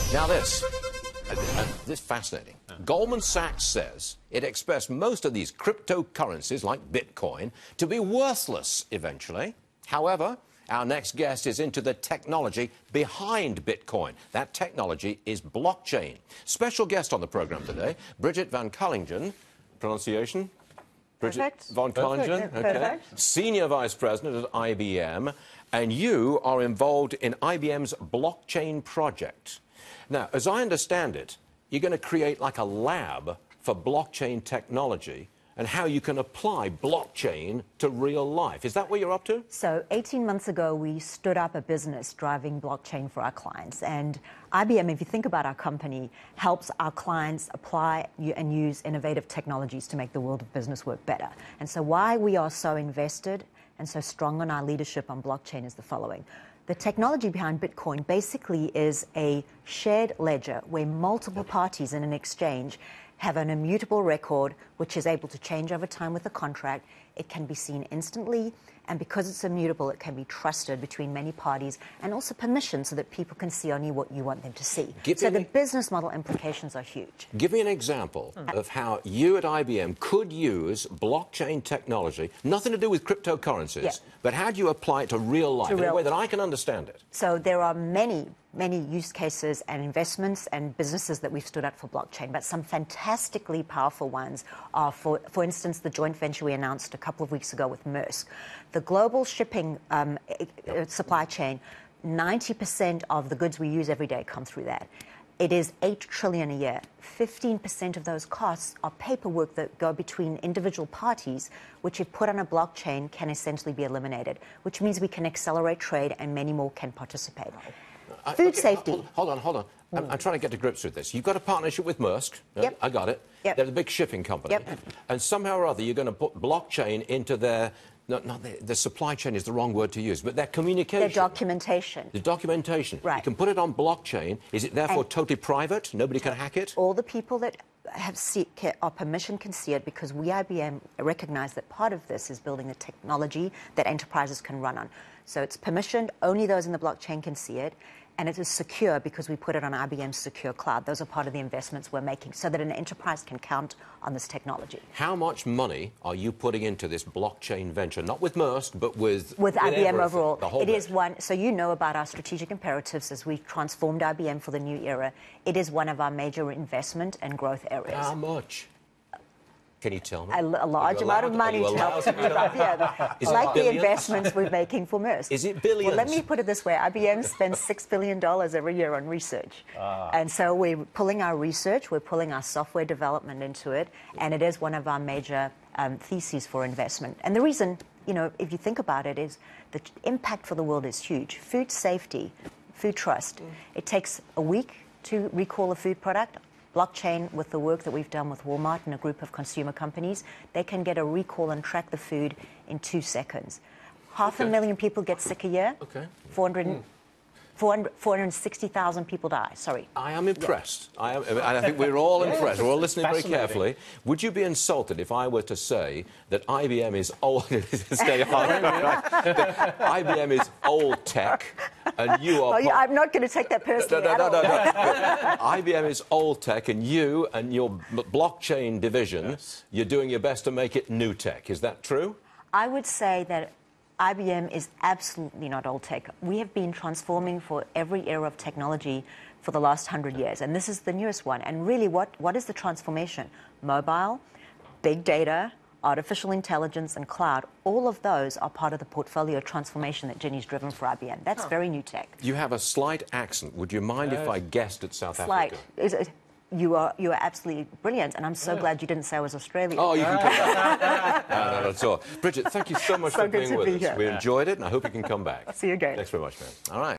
Now this is fascinating. Goldman Sachs says it expects most of these cryptocurrencies, like Bitcoin, to be worthless eventually. However, our next guest is into the technology behind Bitcoin. That technology is blockchain. Special guest on the program today, Bridget van Kralingen. Pronunciation? Bridget Perfect. van Kralingen, okay. Perfect. Senior Vice President at IBM. And you are involved in IBM's blockchain project. Now, as I understand it, you're going to create like a lab for blockchain technology and how you can apply blockchain to real life. Is that what you're up to? So 18 months ago, we stood up a business driving blockchain for our clients. And IBM, if you think about our company, helps our clients apply and use innovative technologies to make the world of business work better. And so why we are so invested and so strong on our leadership on blockchain is the following. The technology behind Bitcoin basically is a shared ledger where multiple parties in an exchange have an immutable record which is able to change over time with a contract. It can be seen instantly, and because it's immutable, it can be trusted between many parties and also permissioned so that people can see only what you want them to see. So the business model implications are huge. Give me an example of how you at IBM could use blockchain technology, nothing to do with cryptocurrencies, but how do you apply it to real life in a way that I can understand it? So there are many use cases and investments and businesses that we've stood up for blockchain, but some fantastically powerful ones are, for instance, the joint venture we announced a couple of weeks ago with Maersk. The global shipping supply chain, 90% of the goods we use every day come through that. It is $8 trillion a year. 15% of those costs are paperwork that go between individual parties, which if put on a blockchain can essentially be eliminated, which means we can accelerate trade and many more can participate. Food safety. Hold on. I'm trying to get to grips with this. You've got a partnership with Maersk. Yep. I got it. Yep. They're the big shipping company. Yep. And somehow or other, you're going to put blockchain into their... the supply chain is the wrong word to use, but their communication. Their documentation. The documentation. Right. You can put it on blockchain. Is it therefore totally private? Nobody can hack it? All the people that are permission can see it, because we, IBM, recognize that part of this is building the technology that enterprises can run on. So it's permissioned, only those in the blockchain can see it, and it is secure because we put it on IBM's secure cloud. Those are part of the investments we're making so that an enterprise can count on this technology. How much money are you putting into this blockchain venture? Not with Maersk, but with IBM overall. The whole it is one. So you know about our strategic imperatives as we've transformed IBM for the new era. It is one of our major investment and growth areas. How much? Can you tell me? A large amount of money to help support IBM. Like the investments we're making for Maersk. Is it billions? Well, let me put it this way. IBM spends $6 billion every year on research. And so we're pulling our research, we're pulling our software development into it, and it is one of our major theses for investment. And the reason, you know, if you think about it, is the impact for the world is huge. Food safety, food trust. It takes a week to recall a food product. Blockchain, with the work that we've done with Walmart and a group of consumer companies, they can get a recall and track the food in 2 seconds. Half a million people get sick a year. 460,000 people die. Sorry. I am impressed. And I think we're all impressed. We're all listening very carefully. Would you be insulted if I were to say that IBM is old? Stay hard. IBM is old tech, and you are... I'm not going to take that personally. No. IBM is old tech, and you and your blockchain division, you're doing your best to make it new tech. Is that true? I would say that IBM is absolutely not old tech. We have been transforming for every era of technology for the last 100 years, and this is the newest one. And really, what is the transformation? Mobile, big data, artificial intelligence, and cloud. All of those are part of the portfolio transformation that Jenny's driven for IBM. That's very new tech. You have a slight accent. Would you mind if I guessed at South Africa? You are absolutely brilliant, and I'm so glad you didn't say I was Australian. Oh, you can come back. No, at all. Bridget, thank you so much for being with us. We enjoyed it, and I hope you can come back. See you again. Thanks very much, man. All right.